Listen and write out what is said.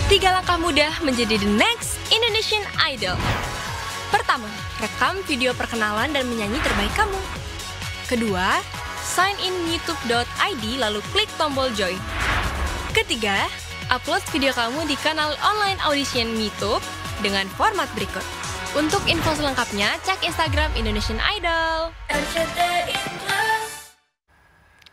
3 langkah mudah menjadi the next Indonesian Idol. Pertama, rekam video perkenalan dan menyanyi terbaik kamu. Kedua, sign in youtube.id lalu klik tombol join. Ketiga, upload video kamu di kanal online audition YouTube dengan format berikut. Untuk info selengkapnya, cek Instagram Indonesian Idol. RCTI Plus.